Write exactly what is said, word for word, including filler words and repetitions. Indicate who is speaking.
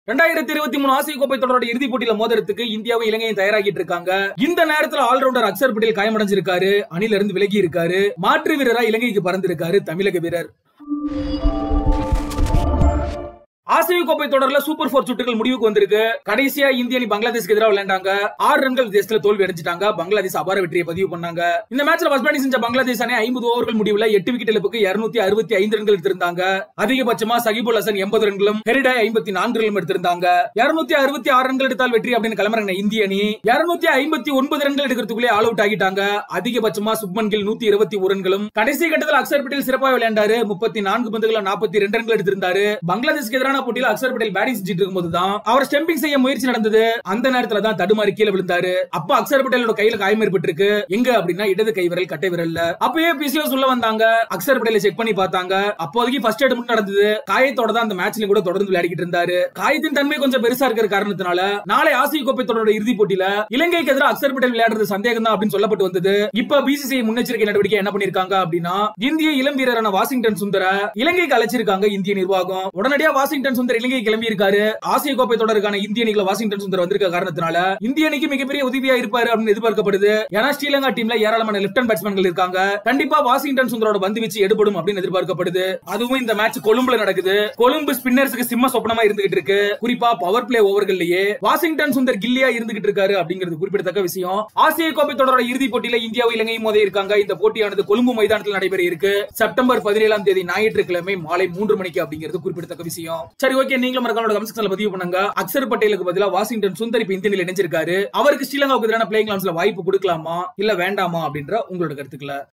Speaker 1: இரண்டாயிரத்து இருபத்தி மூன்று ஆசிய கோப்பை தொடரோட இறுதிப் போட்டியில மோதுறதுக்கு இந்தியாவும் இலங்கையும் தயாராகிட்டு இருக்காங்க. இந்த நேரத்துல ஆல்ரவுண்டர் அக்சர் பட்டேல் காயமடைஞ்சிருக்காரு. அணில இருந்து விலகி இருக்காரு. மாற்று வீரரா இலங்கைக்கு பறந்திருக்காரு தமிழக வீரர். ஆசிய கோப்பை தொடர்ல சூப்பர் போர் சுற்றுகள் முடிவுக்கு வந்திருக்கு. கடைசியா இந்திய அணி பங்களாதேஷ்க்கு எதிராக விளையாண்டாங்க. ஆறு ரன்கள் வித்தியாசத்துல தோல்வி அடைஞ்சிட்டாங்க. பங்களாதேஷ் அபார வெற்றியை பதிவு பண்ணாங்க. இந்த மேட்ச்ல ஃபர்ஸ்ட் பேட்டிங் செஞ்ச பங்களாதேஷ் அணி ஐம்பது ஓவர்கள் முடிவுல எட்டு விக்கெட் இழப்புக்கு இருநூற்று அறுபத்தி ஐந்து ரன்கள் எடுத்திருந்தாங்க. அதிகபட்சமா சகிபுல் ஹசன் எண்பது ரன்களும் ஹெரிடா ஐம்பத்தி நான்கு ரன்களும் எடுத்திருந்தாங்க. இருநூற்று அறுபத்தி ஆறு ரன்கள் எடுத்தால் வெற்றி அப்படின்னு கிளம்புறாங்க இந்திய அணி. இருநூற்று ஐம்பத்தி ஒன்பது ரன்கள் எடுக்கிறதுக்குள்ளே ஆல் அவுட் ஆகிட்டாங்க. அதிகபட்சமா சுப்மன் கில் நூற்று இருபத்தி ஒரு ரன்களும். கடைசி கட்டத்தில் அக்சர் பட்டேல் சிறப்பாக விளையாண்டாரு. முப்பத்தி நான்கு பந்துகள் நாற்பத்தி இரண்டு ரன்கள் எடுத்திருந்தாரு. பங்களாதேஷ்க்கு எதிரான போட்டியில் அக்சர் பட்டேல் பேட்டிங் செஞ்சிட்டு இருக்கும்போதுதான் அவர் ஸ்டம்பிங் செய்ய முயற்சி நடந்தது. அந்த நேரத்துல தான் தடுமாறி கீழே விழுந்தாரு. அப்ப அக்சர் பட்டேலோட கையில காயம் ஏற்பட்டிருக்கு. எங்க அப்படின்னா இடது கை விரல் கட்டை விரல்ல. அப்பயே பிசிஓ சொல்ல வந்தாங்க. அக்சர் பட்டேலை செக் பண்ணி பார்த்தாங்க. அப்போதைக்கு ஃபர்ஸ்ட் எய்ட் மட்டும் நடந்தது. காயத்தோட தான் அந்த மேட்ச்ல கூட தொடர்ந்து விளையாடிட்டு இருந்தாரு. காயத்தின் தன்மை கொஞ்சம் பெருசா இருக்கிற காரணத்தினால நாளை ஆசிய கோப்பை தொடரோட இறுதிப் போட்டியில இலங்கைக்கு எதிராக அக்சர் பட்டேல் விளையாடுறது சந்தேகம் தான் அப்படின்னு சொல்லப்பட்டு வந்தது. இப்ப பிசிசிஐ முன்னெச்சரிக்கை நடவடிக்கை என்ன பண்ணிருக்காங்க அப்படின்னா இந்திய இளம் வீரரான வாஷிங்டன் சுந்தர இலங்கைக்கு அழைச்சிருக்காங்க இந்திய நிர்வாகம். உடனடியா வாஷிங்டன் சுந்தர் இலங்கை கிளம்பி இருக்காரு. ஆசிய கோப்பை தொடருக்கான இந்திய அணிக்குள்ள வாஷிங்டன் சுந்தர் வந்திருக்க காரணத்தினால இந்திய அணிக்கு மிகப்பெரிய உதவியா இருப்பாரு அப்படின்னு எதிர்பார்க்கப்படுது. ஏன்னா ஸ்ரீலங்கா டீம்ல ஏராளமான லெப்ட் ஹேண்ட் பேட்ஸ்மேன்கள் இருக்காங்க. கண்டிப்பா வாஷிங்டன் சுந்தரோட பந்து வீச்சு எடுபடும் அப்படின்னு எதிர்பார்க்கப்படுது. அதுவும் இந்த மேட்ச் கொழும்புல நடக்குது. கொழும்பு ஸ்பின்னர்ஸ்க்கு சிம்ம சொப்பனமா இருந்துகிட்டு இருக்கு. குறிப்பா பவர் பிளே ஓவர்கள்லயே வாஷிங்டன் சுந்தர் கில்லியா இருந்துகிட்டு இருக்காரு அப்படிங்கிறது குறிப்பிடத்தக்க விஷயம். ஆசிய கோப்பை தொடரோட இறுதிப் போட்டியில இந்தியாவும் இலங்கையும் மோத இருக்காங்க. இந்த போட்டியானது கொழும்பு மைதானத்தில் நடைபெற இருக்கு. செப்டம்பர் பதினேழாம் தேதி ஞாயிற்றுக்கிழமை மாலை மூன்று மணிக்கு அப்படிங்கிறது குறிப்பிடத்தக்க விஷயம். சரி, ஓகே, நீங்களும் மறக்காம கமெண்ட் செக்ஷன்ல பதிவு பண்ணுங்க. அக்சர் பட்டேலுக்கு பதிலா வாஷிங்டன் சுந்தர் இப்ப இந்திய அணியில் இணைஞ்சிருக்காரு. அவருக்கு ஸ்ரீலங்காவுக்கு எதிரான பிளேயிங் கிரவுண்ட்ஸ்ல வாய்ப்பு கொடுக்கலாமா இல்ல வேண்டாமா அப்படின்ற உங்களோட கருத்துக்களை